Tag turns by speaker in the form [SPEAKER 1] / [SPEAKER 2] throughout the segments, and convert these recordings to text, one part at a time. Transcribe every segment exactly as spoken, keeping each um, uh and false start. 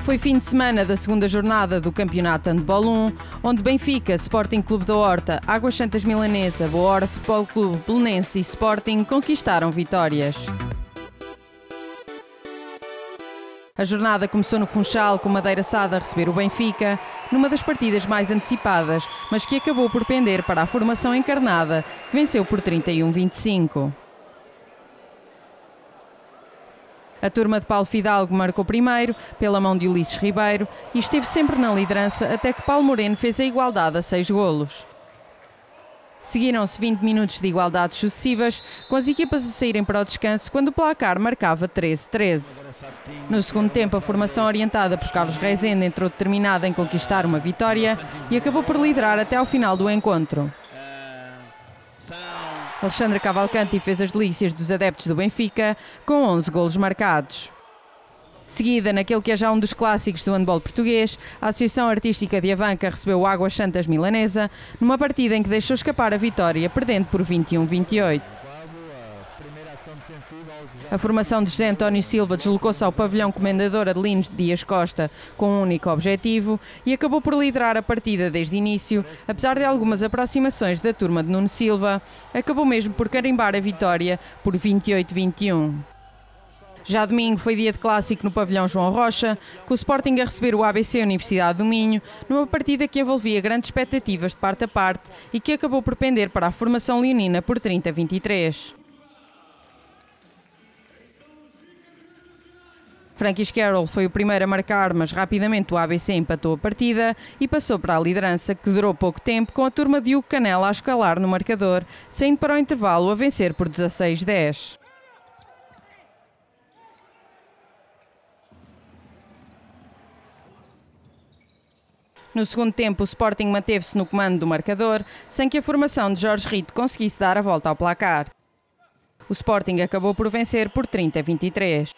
[SPEAKER 1] Foi fim de semana da segunda jornada do Campeonato Handball um, onde Benfica, Sporting Clube da Horta, Águas Santas Milanesa, Boa Hora Futebol Clube, Belenenses e Sporting conquistaram vitórias. A jornada começou no Funchal, com Madeira Sá a receber o Benfica, numa das partidas mais antecipadas, mas que acabou por pender para a formação encarnada, que venceu por trinta e um a vinte e cinco. A turma de Paulo Fidalgo marcou primeiro, pela mão de Ulisses Ribeiro, e esteve sempre na liderança até que Paulo Moreno fez a igualdade a seis golos. Seguiram-se vinte minutos de igualdades sucessivas, com as equipas a saírem para o descanso quando o placar marcava treze a treze. No segundo tempo, a formação orientada por Carlos Rezende entrou determinada em conquistar uma vitória e acabou por liderar até ao final do encontro. Alexandre Cavalcanti fez as delícias dos adeptos do Benfica, com onze golos marcados. Seguida, naquele que é já um dos clássicos do handball português, a Associação Artística de Avanca recebeu o Águas Santas Milanesa, numa partida em que deixou escapar a vitória, perdendo por vinte e um a vinte e oito. A formação de José António Silva deslocou-se ao pavilhão Comendador Adelino Dias Costa com um único objetivo e acabou por liderar a partida desde o início, apesar de algumas aproximações da turma de Nuno Silva, acabou mesmo por carimbar a vitória por vinte e oito a vinte e um. Já domingo foi dia de clássico no pavilhão João Rocha, com o Sporting a receber o A B C Universidade do Minho, numa partida que envolvia grandes expectativas de parte a parte e que acabou por pender para a formação leonina por trinta a vinte e três. Francis Carroll foi o primeiro a marcar, mas rapidamente o A B C empatou a partida e passou para a liderança, que durou pouco tempo, com a turma de Hugo Canela a escalar no marcador, saindo para o intervalo a vencer por dezasseis a dez. No segundo tempo, o Sporting manteve-se no comando do marcador, sem que a formação de Jorge Rito conseguisse dar a volta ao placar. O Sporting acabou por vencer por trinta a vinte e três.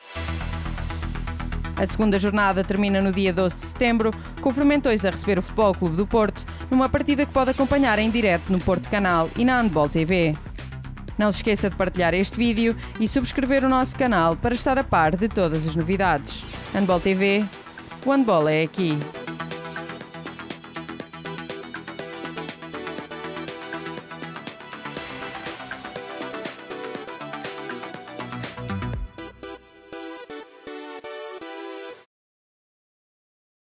[SPEAKER 1] A segunda jornada termina no dia doze de setembro, com o Fermentões a receber o Futebol Clube do Porto, numa partida que pode acompanhar em direto no Porto Canal e na Handball T V. Não se esqueça de partilhar este vídeo e subscrever o nosso canal para estar a par de todas as novidades. Handball T V, o handball é aqui.